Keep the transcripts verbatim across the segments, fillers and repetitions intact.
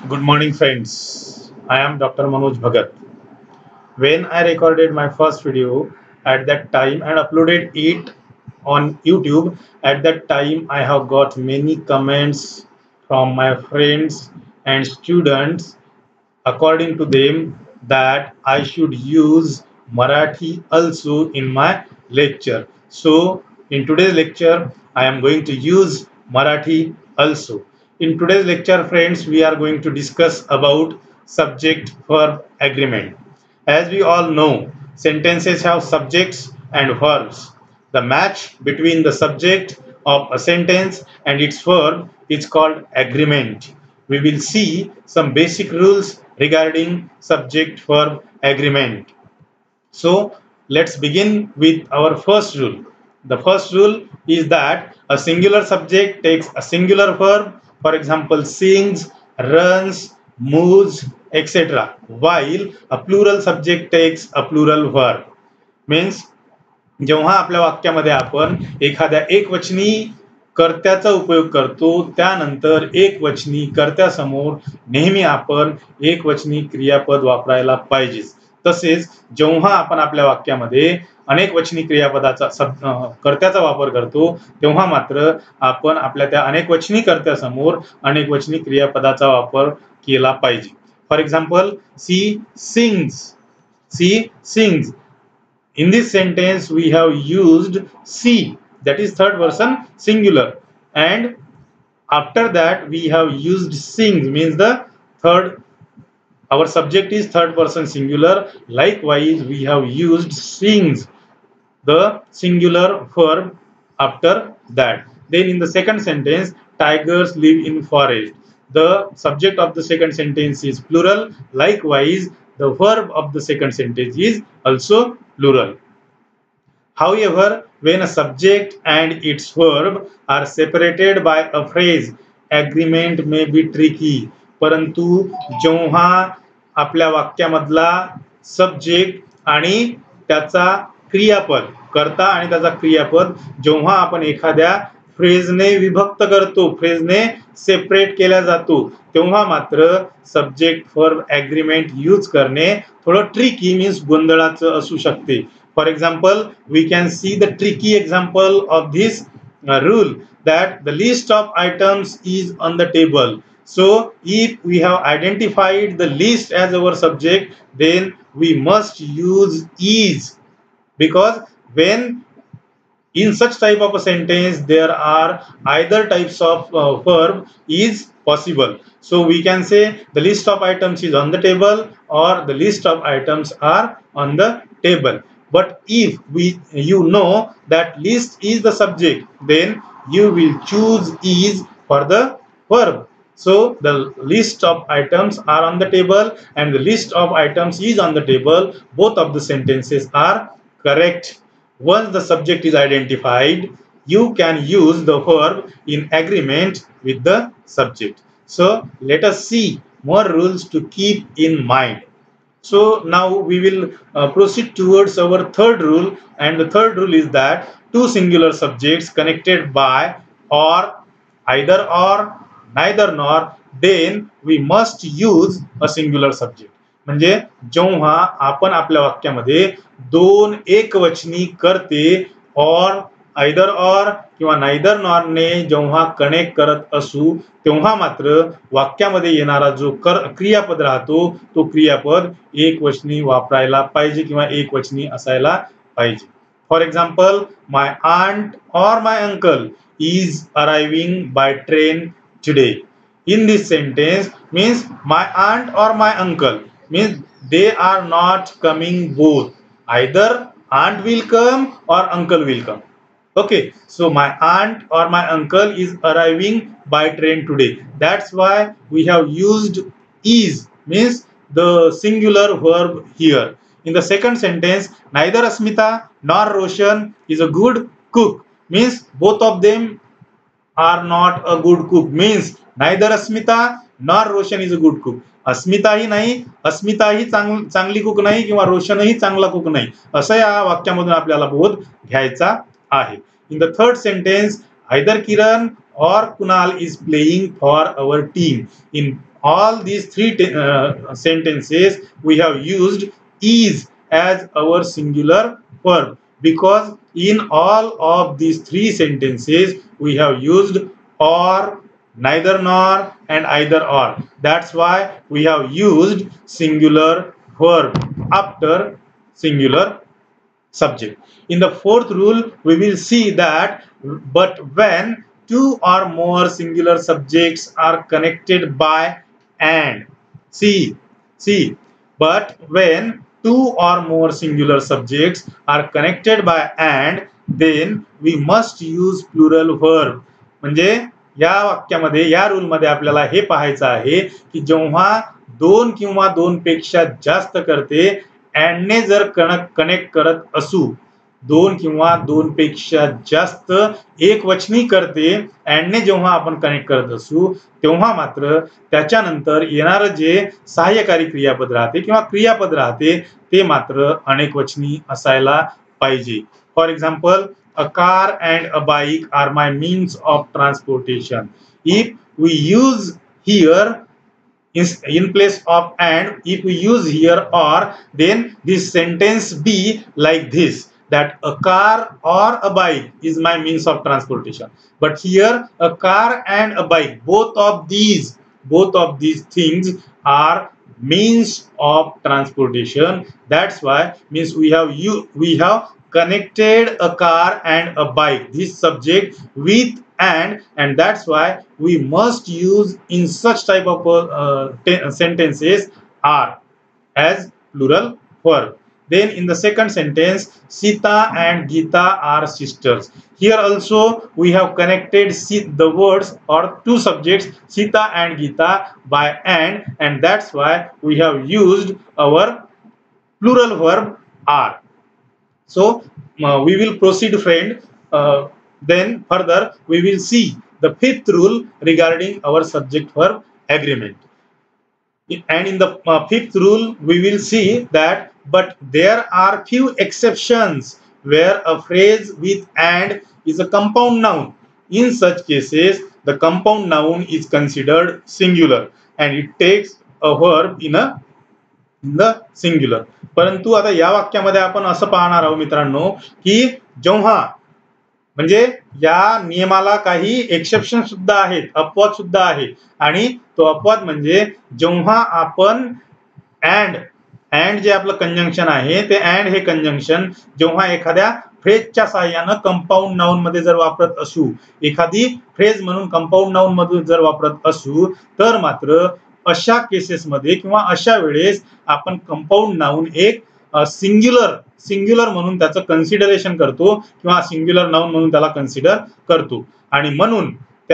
Good morning, friends. I am Doctor Manoj Bhagat. When I recorded my first video at that time and uploaded it on YouTube, at that time I have got many comments from my friends and students according to them that I should use Marathi also in my lecture. So in today's lecture I am going to use Marathi also. In today's lecture, friends, we are going to discuss about subject verb agreement. As we all know, sentences have subjects and verbs. The match between the subject of a sentence and its verb is called agreement. We will see some basic rules regarding subject verb agreement. So let's begin with our first rule. The first rule is that a singular subject takes a singular verb, for example, sings, runs, moves, et cetera, while a plural subject takes a plural verb. Means जेव्हा आपल्या वाक्यामध्ये आपण एखाद्या एकवचनी कर्त्याचा उपयोग करतो त्यानंतर एकवचनी कर्त्यासमोर नेहमी आपण एकवचनी क्रियापद वापरायला पाहिजे. तसेच जेव्हा आपण आपल्या वाक्यामध्ये अनेकवचनी क्रियापदाचा कर्त्याचा वापर करतो तेव्हा मात्र आपण आपल्या त्या अनेकवचनी कर्त्यासमोर अनेकवचनी क्रियापदाचा वापर केला पाहिजे. For example, she sings. She sings. In this sentence we have used she, that is third person singular, and after that we have used sings, means the third, our subject is third person singular. Likewise we have used sings, the singular verb after that. Then in the second sentence, tigers live in forest. The subject of the second sentence is plural. Likewise the verb of the second sentence is also plural. However, when a subject and its verb are separated by a phrase, agreement may be tricky. परंतु जेव्हा आपल्या वाक्यामधला subject आणि त्याचा क्रियापद, कर्ता आणि त्याचा क्रियापद जेव्हा आपण एखाद्या फ्रेजने विभक्त करतो, फ्रेजने सेपरेट केला जातो, तेव्हा मात्र सब्जेक्ट वर्ब ॲग्रीमेंट यूज करणे थोडं ट्रिकी, मीन्स गोंधळाचं असू शकते. For example, we can see the tricky example of this uh, rule, that the list of items is on the table. So if we have identified the list as our subject, then we must use is, because when in such type of a sentence there are either types of uh, verb is possible. So we can say the list of items is on the table or the list of items are on the table. But if we you know that list is the subject, then you will choose is for the verb. So the list of items are on the table and the list of items is on the table. Both of the sentences are correct. Once the subject is identified, you can use the verb in agreement with the subject. So let us see more rules to keep in mind. So now we will uh, proceed towards our third rule, and the third rule is that two singular subjects connected by or, either or, neither nor, then we must use a singular subject. म्हणजे जेव्हा आपण आपल्या वाक्यामध्ये दोन एकवचनी कर्ते और, either और किंवा neither nor ने जेव्हा कनेक्ट करत असू तेव्हा मात्र वाक्यामध्ये येणारा जो कर क्रियापद राहतो तो क्रियापद एकवचनी वापरायला पाहिजे किंवा एकवचनी असायला पाहिजे. फॉर एक्झाम्पल, माय आंट और my uncle is arriving by train today. In this sentence means my aunt or my uncle, means they are not coming both. Either aunt will come or uncle will come. Okay, so my aunt or my uncle is arriving by train today. That's why we have used is, means the singular verb here. In the second sentence, neither Asmita nor Roshan is a good cook, means both of them are not a good cook, means neither Asmita nor Roshan is a good cook. Asmita ही नाही, अस्मिता ही चांग चांगली cook नाही किंवा रोशनही चांगला cook नाही, असं या वाक्यामधून आपल्याला बोध घ्यायचा आहे. In the third sentence, either Kiran or Kunal is playing for our team. In all these three uh, sentences we have used is as our singular verb, because in all of these three sentences we have used or, neither nor, and either or. That's why we have used singular verb after singular subject. In the fourth rule, we will see that but when two or more singular subjects are connected by and. See, see, but when two or more singular subjects are connected by and, then we must use plural verb. म्हणजे या वाक्यामध्ये, या rule मध्ये आपल्याला हे पाहायचं आहे की जेव्हा दोन किंवा दोन पेक्षा जास्त करते अँड ने जर कनेक्ट करत असू, दोन किंवा दोन पेक्षा जास्त एक वचनी करते अँड ने जेव्हा आपण कनेक्ट करत असू, तेव्हा मात्र त्याच्यानंतर येणार जे सहाय्यकारी क्रियापद राहते किंवा क्रियापद राहते ते मात्र अनेक वचनी असायला पाहिजे. For example, a car and a bike are my means of transportation. If we use here in place of and, if we use here or, then this sentence be like this, that a car or a bike is my means of transportation. But here a car and a bike, both of these both of these things are means of transportation. That's why means we have you we have connected a car and a bike, this subject, with and, and that's why we must use in such type of uh, sentences are as plural verb. Then in the second sentence, Sita and Geeta are sisters. Here also we have connected the words or two subjects Sita and Geeta by and, and that's why we have used our plural verb are. So uh, we will proceed, friend. Uh, then further we will see the fifth rule regarding our subject verb agreement. And in the uh, fifth rule we will see that but there are few exceptions where a phrase with and is a compound noun. In such cases the compound noun is considered singular and it takes a verb in a the singular. परंतु आता या वाक्यामध्ये आपण असं पाहणार आहोत मित्रांनो की जेव्हा म्हणजे या नियमाला काही एक्सेप्शन सुद्धा आहेत, अपवाद सुद्धा आहे, आणि तो अपवाद म्हणजे जेव्हा आपण अँड अँड जे आपलं कंजंक्शन आहे ते अँड हे कंजंक्शन जेव्हा एखाद्या फ्रेजच्या साहाय्यानं कंपाऊंड नाउन मध्ये जर वापरत असू, एखादी फ्रेज म्हणून कंपाऊंड नाउन मधून जर वापरत असू, तर मात्र अशा केसेस मध्ये किंवा अशा वेळेस आपण कंपाऊंड नाउन एक सिंग्युलर सिंग्युलर म्हणून त्याचं कन्सिडरेशन करतो किंवा सिंग्युलर नाउन म्हणून त्याला कन्सिडर करतो. आणि म्हणून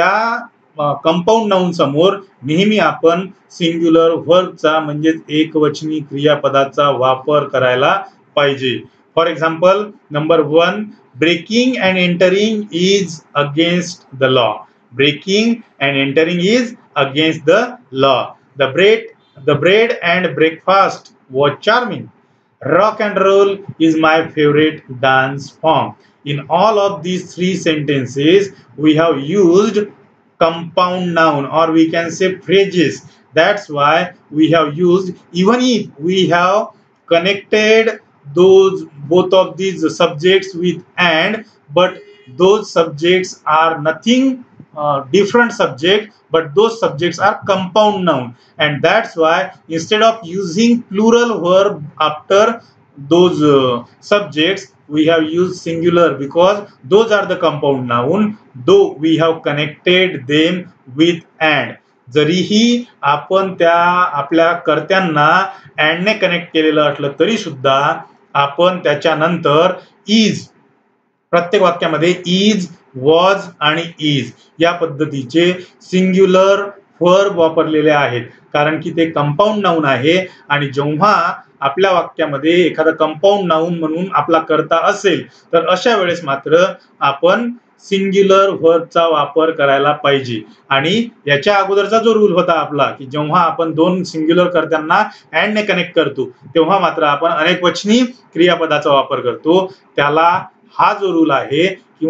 त्या कंपाऊंड नाउन समोर नेहमी आपण सिंग्युलर वर्बचा म्हणजे एकवचनी क्रियापदाचा वापर करायला पाहिजे. For example, number one, breaking and entering is against the law. Breaking and entering is against the law. The bread, the bread and breakfast was charming. Rock and roll is my favorite dance form. In all of these three sentences, we have used compound noun, or we can say phrases. That's why we have used, even if we have connected those both of these subjects with and, but those subjects are nothing uh, different subject, but those subjects are compound noun, and that's why instead of using plural verb after those uh, subjects we have used singular, because those are the compound noun, though we have connected them with and. जरीही आपण त्या आपल्या कर्त्यांना and ने connect केलेलं असलं तरी सुद्धा आपण त्याच्यानंतर इज, प्रत्येक वाक्यामध्ये इज, वॉज आणि इज या पद्धतीचे सिंग्युलर वर्ब वापरलेले आहेत, कारण की ते कंपाऊंड नाउन आहे. आणि जेव्हा आपल्या वाक्यामध्ये एखादा कंपाऊंड नाउन म्हणून आपला कर्ता असेल तर अशा वेळेस मात्र आपण सिंग्युलर वर्बचा वापर करायला पाहिजे. आणि याच्या अगोदरचा जो रूल होता आपला की जेव्हा आपण दोन सिंग्युलर कर्त्यांना अँड ने कनेक्ट करतो तेव्हा मात्र आपण अनेक वचनी क्रियापदाचा वापर करतो, त्याला हा जो रूल आहे किंवा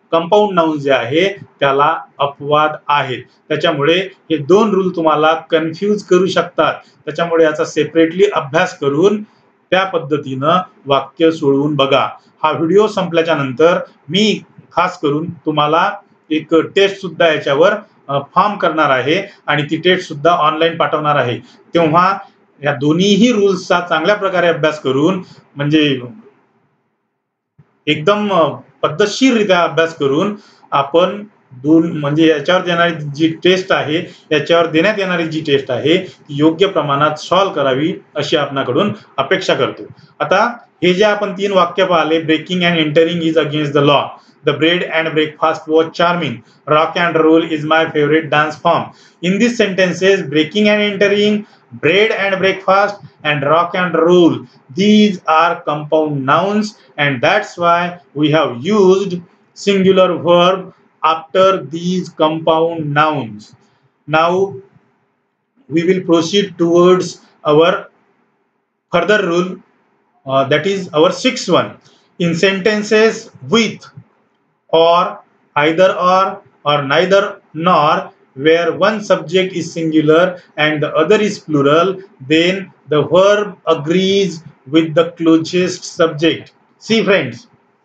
कंपाऊंड नाउन जे आहे त्याला अपवाद आहेत. त्याच्यामुळे हे दोन रूल तुम्हाला कन्फ्यूज करू शकतात. त्याच्यामुळे याचा सेपरेटली अभ्यास करून त्या पद्धतीनं वाक्य सोडवून बघा. हा व्हिडिओ संपल्याच्या नंतर मी खास करून तुम्हाला एक टेस्ट सुद्धा याच्यावर फॉर्म करणार आहे आणि ती टेस्ट सुद्धा ऑनलाईन पाठवणार आहे. तेव्हा या दोन्हीही रूल्सचा चांगल्या प्रकारे अभ्यास करून म्हणजे एकदम पद्धतशीररित्या अभ्यास करून आपण दोन म्हणजे याच्यावर देणारी जी टेस्ट आहे याच्यावर देण्यात येणारी जी टेस्ट आहे ती योग्य प्रमाणात सॉल्व्ह करावी अशी आपणाकडून अपेक्षा करतो. आता हे जे आपण तीन वाक्य पाहिले, breaking and entering is against the law, the bread and breakfast was charming, rock and roll is my favorite dance form. In these sentences, breaking and entering, bread and breakfast, and rock and roll, these are compound nouns, and that's why we have used singular verb after these compound nouns. Now we will proceed towards our further rule, uh, that is our sixth one. In sentences with or, either or, or neither nor, where one subject is singular and the other is plural, then the verb agrees with the closest subject. See friends,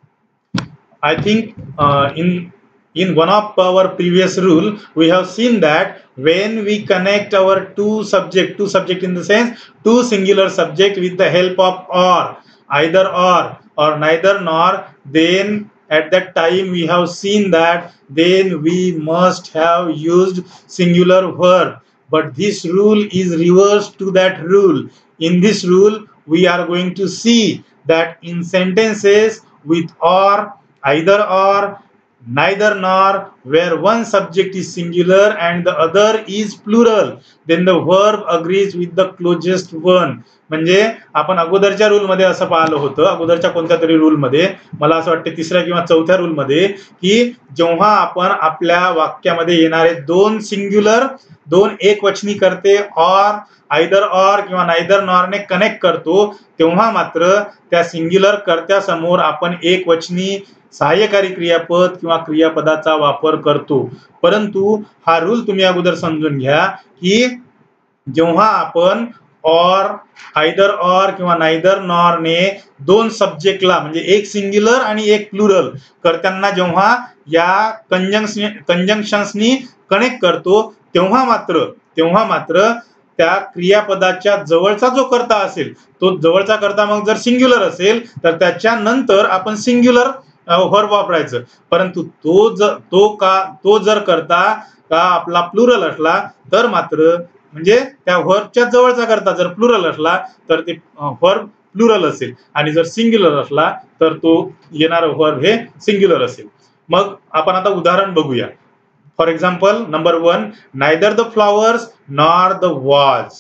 I think uh, in in one of our previous rule we have seen that when we connect our two subject two subject in the sense two singular subject with the help of or, either or, or neither nor, then at that time we have seen that then we must have used singular verb. But this rule is reversed to that rule. In this rule we are going to see that in sentences with or, either or, neither nor, where one subject is singular and the other is plural, then the verb agrees with the closest one. म्हणजे आपण अगोदरच्या rule मध्ये असं पाहिलं होतं, अगोदरच्या कोणत्या तरी रूल मध्ये, मला असं वाटतं तिसऱ्या किंवा चौथ्या रूल मध्ये, की जेव्हा आपण आपल्या वाक्यामध्ये येणारे दोन सिंग्युलर दोन एकवचनी करते और, आयदर और किंवा नायदर नॉर ने कनेक्ट करतो, तेव्हा मात्र त्या सिंग्युलर कर्त्यासमोर आपण एकवचनी सहाय्यकारी क्रियापद किंवा क्रियापदाचा वापर करतो. परंतु हा रूल तुम्ही अगोदर समजून घ्या की जेव्हा आपण और, आयदर और किंवा नायदर नॉर ने दोन सब्जेक्टला म्हणजे एक सिंग्युलर आणि एक प्लुरल कर्त्यांना जेव्हा या कंजंक्शन कंजंक्शन्सनी कनेक्ट करतो, तेव्हा मात्र तेव्हा मात्र त्या क्रियापदाच्या जवळचा जो कर्ता असेल, तो जवळचा कर्ता मग जर सिंग्युलर असेल तर त्याच्या नंतर आपण सिंग्युलर वर्ब वापरायचं. परंतु तो जर तो का तो जर करता का आपला प्लुरल असला तर मात्र म्हणजे त्या वर्बच्या जवळचा करता जर प्लुरल असला तर ते वर्ब प्लुरल असेल आणि जर सिंग्युलर असला तर तो येणारा वर्ब हे सिंग्युलर असेल. मग आपण आता उदाहरण बघूया. For example number one, neither the flowers nor the vase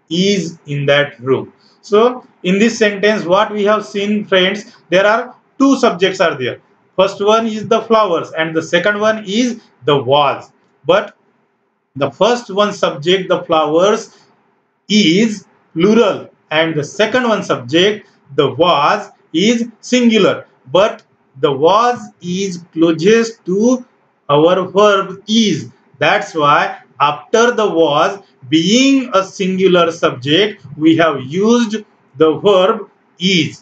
is in that room. So in this sentence what we have seen friends, there are two subjects are there. First one is the flowers and the second one is the was. But the first one subject, the flowers, is plural and the second one subject, the was, is singular. But the was is closest to our verb is. That's why after the was being a singular subject we have used the verb is.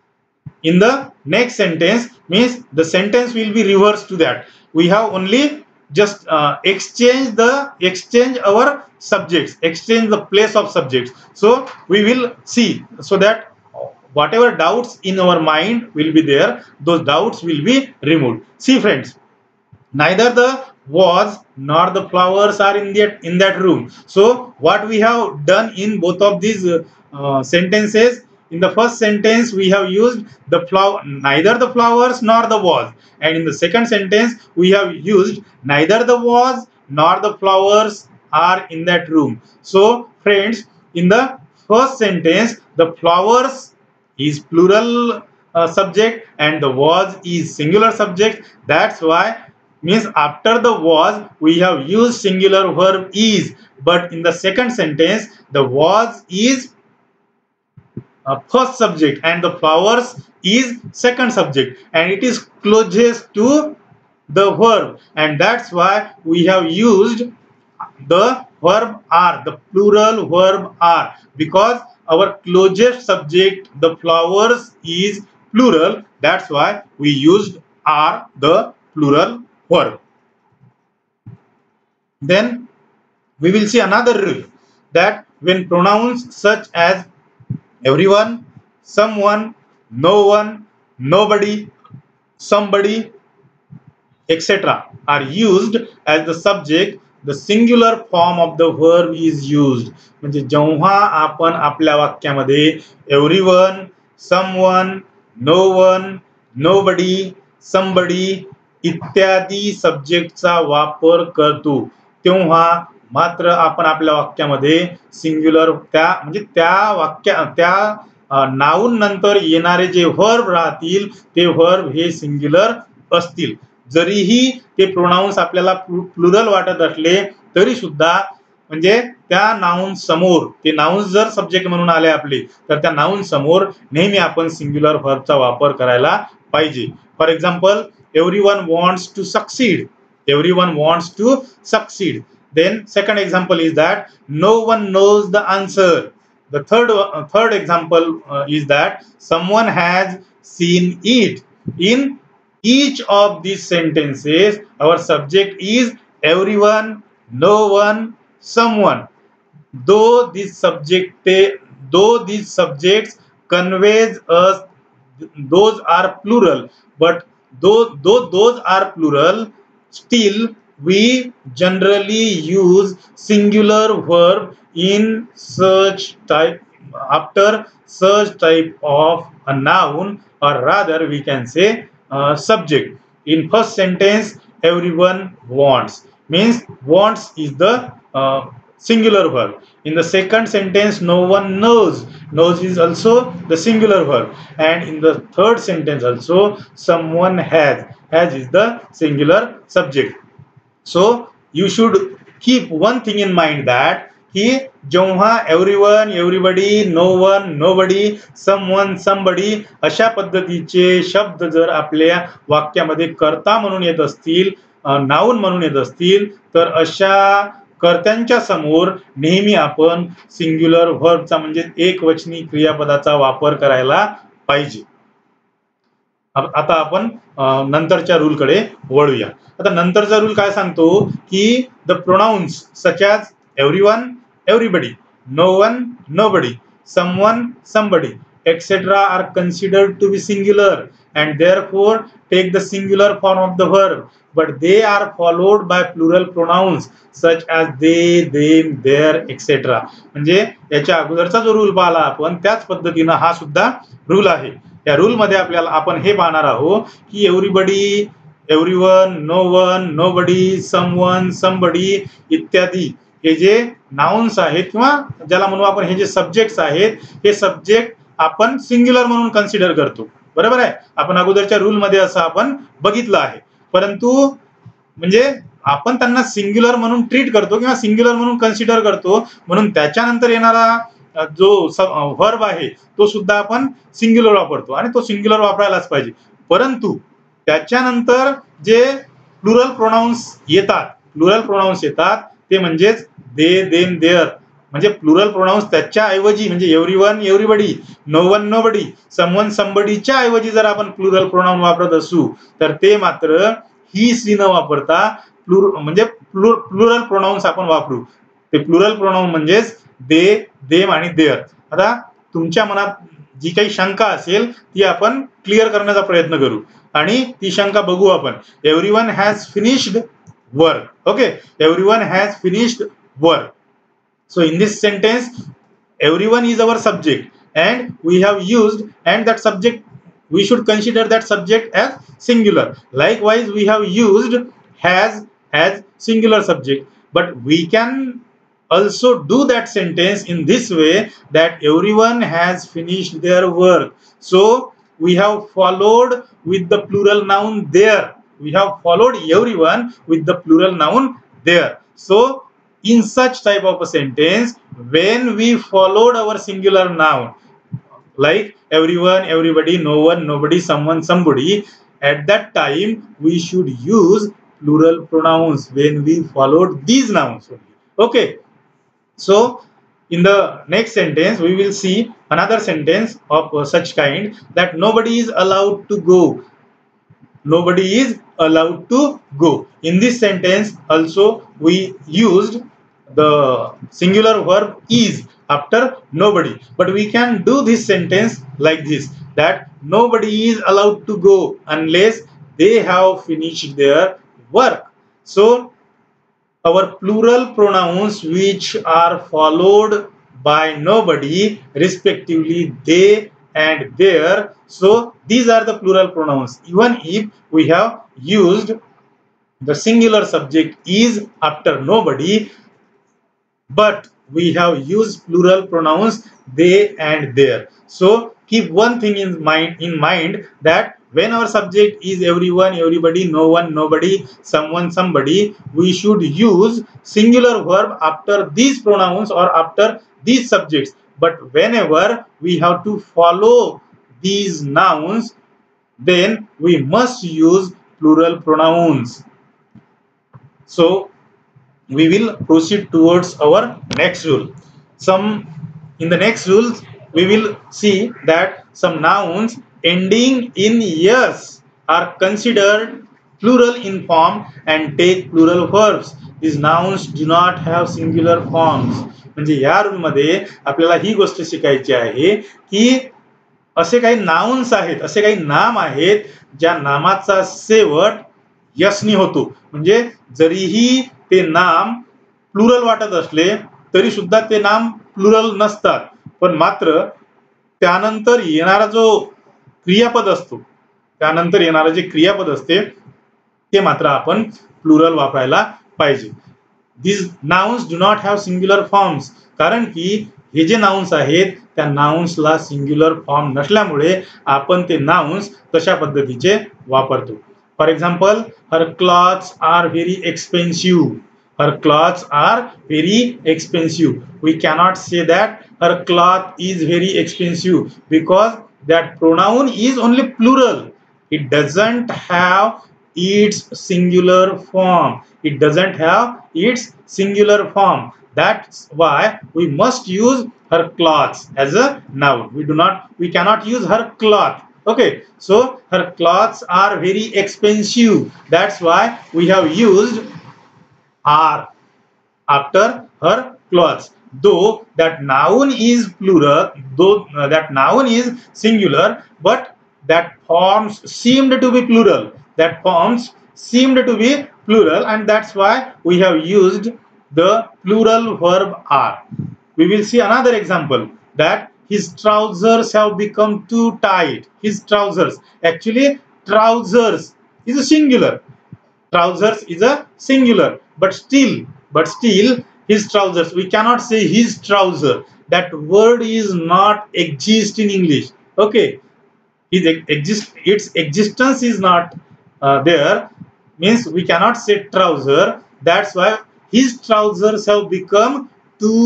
In the next sentence means the sentence will be reversed to that. We have only just uh, exchange the exchange our subjects, exchange the place of subjects. So we will see so that whatever doubts in our mind will be there, those doubts will be removed. See friends, neither the was nor the flowers are in that in that room. So what we have done in both of these uh, uh, sentences, in the first sentence we have used the flower, neither the flowers nor the was, and in the second sentence we have used neither the was nor the flowers are in that room. So friends, in the first sentence the flowers is plural uh, subject and the was is singular subject. That's why means after the was we have used singular verb is, but in the second sentence the was is uh, first subject and the flowers is second subject and it is closest to the verb, and that's why we have used the verb are, the plural verb are, because our closest subject, the flowers, is plural. That's why we used are, the plural verb. Then we will see another rule, that when pronouns such as everyone, someone, no one, nobody, somebody, et cetera are used as the subject, the singular form of the verb is used. म्हणजे जेव्हा आपण आपल्या वाक्यामध्ये everyone, someone, no one, nobody, somebody इत्यादी सब्जेक्टचा वापर करतो, तेव्हा मात्र आपण आपल्या वाक्यामध्ये सिंग्युलर त्या म्हणजे त्या वाक्या त्या नाउन नंतर येणारे जे वर्ब राहतील ते वर्ब हे सिंग्युलर असतील. जरीही ते प्रोनाउन्स आपल्याला प्लुरल वाटत असले तरी सुद्धा म्हणजे त्या नाउन समोर ते नाउन्स जर सब्जेक्ट म्हणून आले आपले तर त्या नाउन समोर नेहमी आपण सिंग्युलर व्हर्बचा वापर करायला पाहिजे. For example, everyone wants to succeed, everyone wants to succeed. Then second example is that no one knows the answer. The third uh, third example uh, is that someone has seen it. In each of these sentences our subject is everyone, no one, someone. Though this subject though these subjects conveys us those are plural, but though though those are plural, still we generally use singular verb in such type after such type of a noun, or rather we can say uh, subject. In first sentence, everyone wants means wants is the uh, singular verb. In the second sentence, no one knows, knows is also the singular verb, and in the third sentence also someone has, has is the singular subject. So you should keep one thing in mind, that की जेव्हा everyone, everybody, no one, nobody, someone, somebody अशा पद्धतीचे शब्द जर आपल्या वाक्यामध्ये कर्ता म्हणून येत असतील, नाउन म्हणून येत असतील, तर अशा कर्त्यांच्या समोर नेहमी आपण सिंग्युलर व्हर्बचा म्हणजे एकवचनी क्रियापदाचा वापर करायला पाहिजे. आता आपण नंतरच्या रूल कडे वळूया. आता नंतरचा रूल काय सांगतो की the pronouns such as everyone, everybody, no one, nobody, someone, somebody etc are considered to be singular and therefore take the singular form of the verb, but they are followed by plural pronouns such as they, them, their etc. म्हणजे याच्या अगोदरचा जो rule पाहिला आपण त्याच पद्धतीने हा सुद्धा rule आहे. या रूल मध्ये आपल्याला आपण हे पाहणार आहोत की everybody, everyone, no one, nobody, someone, somebody इत्यादी हे जे नाउन्स आहेत किंवा ज्याला म्हणू आपण हे जे सब्जेक्ट्स आहेत, हे सब्जेक्ट आपण सिंग्युलर म्हणून कन्सिडर करतो. बरोबर आहे, आपण अगोदरच्या रूल मध्ये असं आपण बघितलं आहे. परंतु म्हणजे आपण त्यांना सिंग्युलर म्हणून ट्रीट करतो किंवा सिंग्युलर म्हणून कन्सिडर करतो, म्हणून त्याच्यानंतर येणारा जो व्हर्ब आहे तो सुद्धा आपण सिंग्युलर वापरतो आणि तो सिंग्युलर वापरायलाच पाहिजे. परंतु त्याच्यानंतर जे प्लुरल प्रोनाउन्स येतात, प्लुरल प्रोनाउन्स येतात ते म्हणजेच दे, देम, देअर, म्हणजे प्लुरल प्रोनाउन्स त्याच्या ऐवजी म्हणजे everyone, everybody, no one, nobody, someone, समबडीच्या ऐवजी जर आपण प्लुरल प्रोनाउन वापरत असू तर ते मात्र ही सी न वापरता प्लुर म्हणजे प्लुरल प्रोनाउन्स आपण वापरू. ते प्लुरल प्रोनाउन म्हणजेच दे, देम आणि देअर. आता तुमच्या मनात जी काही शंका असेल ती आपण क्लिअर करण्याचा प्रयत्न करू आणि ती शंका बघू आपण. Everyone has finished work. Okay, everyone has finished work. So in this sentence, everyone is our subject, and we have used and that subject we should consider that subject as singular. Likewise, we have used has as singular subject, but we can also do that sentence in this way that everyone has finished their work. So we have followed with the plural noun there. We have followed everyone with the plural noun there. So in such type of a sentence, when we followed our singular noun like everyone, everybody, no one, nobody, someone, somebody, at that time we should use plural pronouns when we followed these nouns only. Okay, so in the next sentence we will see another sentence of uh, such kind, that nobody is allowed to go. Nobody is allowed to go. In this sentence also we used the singular verb is after nobody, but we can do this sentence like this, that nobody is allowed to go unless they have finished their work. So our plural pronouns which are followed by nobody, respectively they and their, so these are the plural pronouns even if we have used the singular subject is after nobody, but we have used plural pronouns they and their. So keep one thing in mind in mind, that when our subject is everyone, everybody, no one, nobody, someone, somebody, we should use singular verb after these pronouns or after these subjects. But whenever we have to follow these nouns, then we must use plural pronouns. So we will proceed towards our next rule. Some in the next rules we will see that some nouns ending in yes are considered plural in form and take plural verbs. These nouns do not have singular forms. म्हणजे या rule मध्ये आपल्याला ही गोष्ट शिकायची आहे की असे काही नाउन्स आहेत, असे काही नाम आहेत ज्या नामाचा शेवट यसनी होतो. म्हणजे जरीही ते नाम प्लुरल वाटत असले तरी सुद्धा ते नाम प्लुरल नसतात, पण मात्र त्यानंतर येणारा जो क्रियापद असतो, त्यानंतर येणारा जे क्रियापद असते ते मात्र आपण प्लुरल वापरायला पाहिजे. These nouns do not have singular forms, कारण की हे जे नाउन्स आहेत त्या नाउन्सला सिंग्युलर फॉर्म नसल्यामुळे आपण ते नाउन्स तशा पद्धतीचे वापरतो. For example, her clothes are very expensive. Her clothes are very expensive. We cannot say that her cloth is very expensive because that pronoun is only plural. It doesn't have its singular form. It doesn't have its singular form. That's why we must use her clothes as a noun. We do not, we cannot use her cloth. Okay, so her clothes are very expensive. That's why we have used are after her clothes. Though that noun is plural, though uh, that noun is singular, but that forms seemed to be plural. That forms seemed to be plural, and that's why we have used the plural verb are. We will see another example, that his trousers have become too tight. His trousers, actually trousers is a singular. Trousers is a singular, but still but still his trousers, we cannot say his trouser. That word is not exist in English. Okay, his exist its existence is not uh, there, means we cannot say trouser. That's why his trousers have become too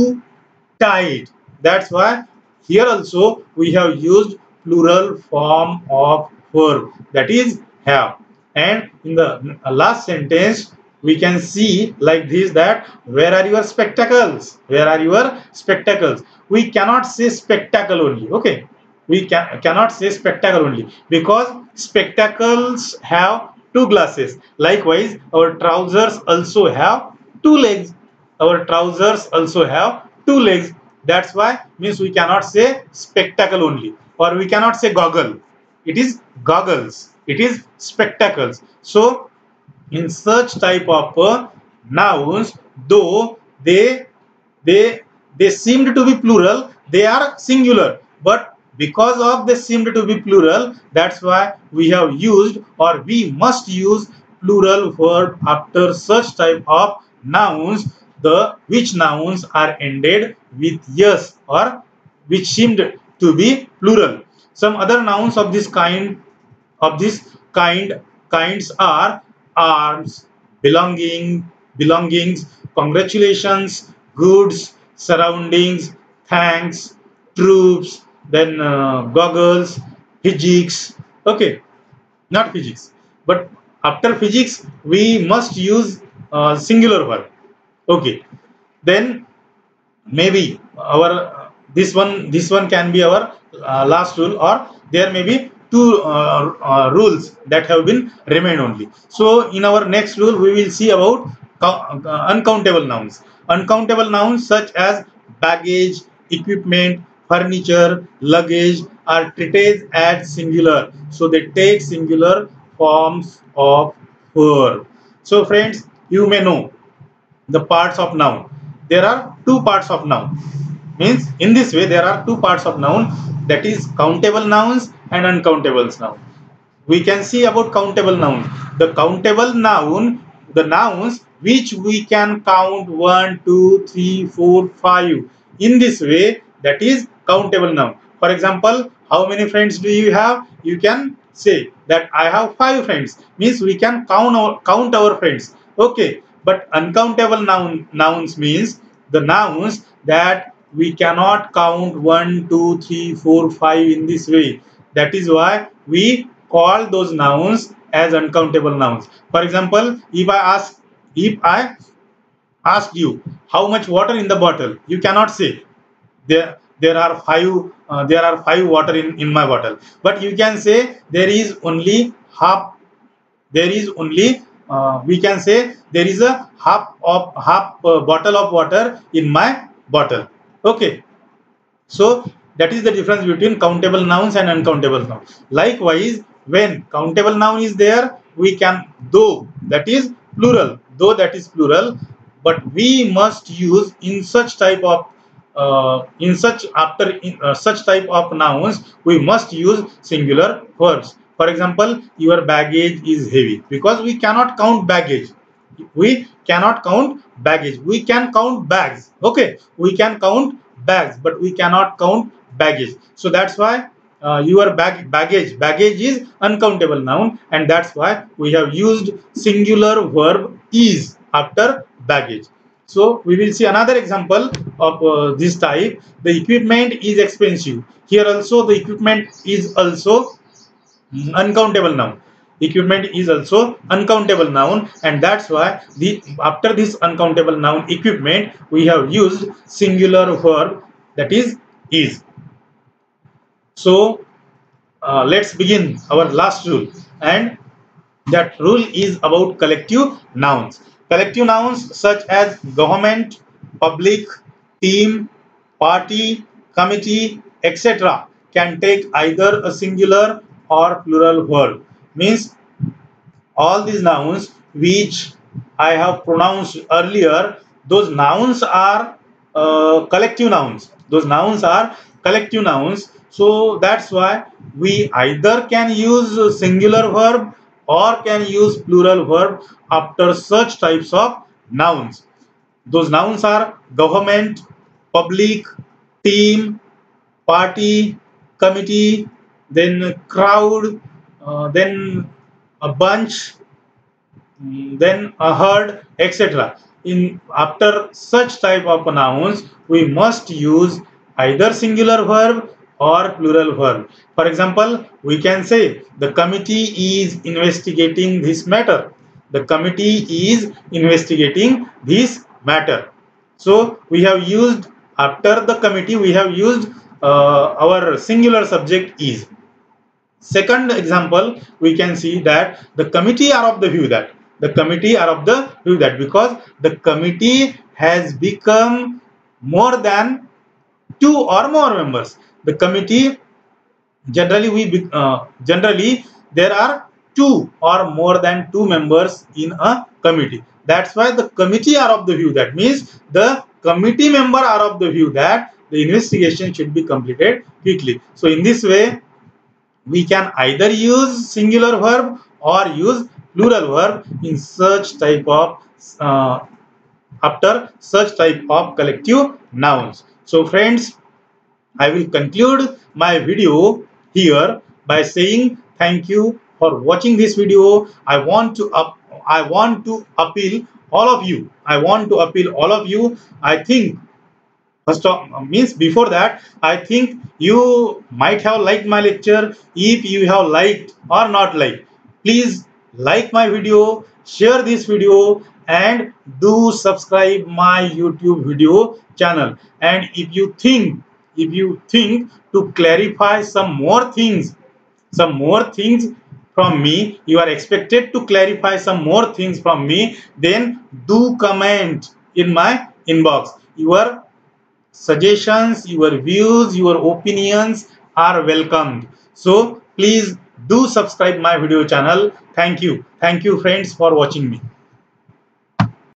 tight. That's why here also we have used plural form of verb, that is have. And in the last sentence we can see like this, that where are your spectacles? Where are your spectacles? We cannot say spectacle only. Okay, we can, cannot say spectacle only because spectacles have two glasses. Likewise, our trousers also have two legs. Our trousers also have two legs. That's why means we cannot say spectacle only, or we cannot say goggle. It is goggles. It is spectacles. So in such type of uh, nouns, though they they they seemed to be plural, they are singular, but because of they seemed to be plural, that's why we have used, or we must use plural verb after such type of nouns, the which nouns are ended with yes or which seemed to be plural. Some other nouns of this kind of this kind kinds are arms, belonging, belongings, congratulations, goods, surroundings, thanks, troops, then uh, goggles, physics. Okay, not physics. But after physics, we must use uh, singular verb. Okay, then maybe our uh, this one this one can be our uh, last rule, or there may be two uh, uh, rules that have been remained only. So in our next rule we will see about uh, uncountable nouns. Uncountable nouns such as baggage, equipment, furniture, luggage are treated as singular, so they take singular forms of verb. So friends, you may know the parts of noun. There are two parts of noun. Means in this way there are two parts of noun, that is countable nouns and uncountable nouns. We can see about countable noun. The countable noun, the nouns which we can count one, two, three, four, five. In this way, that is countable noun. For example, how many friends do you have? You can say that I have five friends. Means we can count our, count our friends. Okay, but uncountable noun nouns means the nouns that we cannot count one, two, three, four, five in this way. That is why we call those nouns as uncountable nouns. For example, if I ask if I asked you how much water in the bottle, you cannot say there there are five uh, there are five water in in my bottle, but you can say there is only half there is only uh, we can say there is a half of half uh, bottle of water in my bottle. Okay, so that is the difference between countable nouns and uncountable nouns. Likewise, when countable noun is there, we can though, that is plural, though that is plural, but we must use in such type of uh, in such after in, uh, such type of nouns we must use singular verbs. For example, your baggage is heavy, because we cannot count baggage. We cannot count baggage. We can count bags. Okay, we can count bags, but we cannot count baggage. So that's why uh, your bag baggage baggage is uncountable noun, and that's why we have used singular verb is after baggage. So we will see another example of uh, this type. The equipment is expensive. Here also the equipment is also uncountable noun. Equipment is also uncountable noun, and that's why the after this uncountable noun equipment we have used singular verb, that is is. So uh, let's begin our last rule, and that rule is about collective nouns. Collective nouns such as government, public, team, party, committee, et cetera can take either a singular or plural verb. Means all these nouns which I have pronounced earlier, those nouns are uh, collective nouns. Those nouns are collective nouns. So that's why we either can use a singular verb or can use plural verb after such types of nouns. Those nouns are government, public, team, party, committee, then crowd, uh, then a bunch, mm, then a herd, et cetera. In after such type of nouns, we must use either singular verb or plural verb. For example, we can say the committee is investigating this matter. The committee is investigating this matter. So we have used after the committee we have used uh, our singular subject is. Second example, we can see that the committee are of the view that the committee are of the view that because the committee has become more than two or more members. The committee generally we uh, generally there are two or more than two members in a committee. That's why the committee are of the view, that means the committee member are of the view that the investigation should be completed quickly. So in this way we can either use singular verb or use plural verb in such type of uh, after such type of collective nouns. So friends, I will conclude my video here by saying thank you for watching this video. I want to up I want to appeal all of you. I want to appeal all of you. I think first of means before that, I think you might have liked my lecture. If you have liked or not liked, please like my video, share this video, and do subscribe my YouTube video channel. And if you think if you think to clarify some more things some more things from me, you are expected to clarify some more things from me, then do comment in my inbox. Your suggestions, your views, your opinions are welcomed. So please do subscribe my video channel. Thank you. Thank you friends for watching me.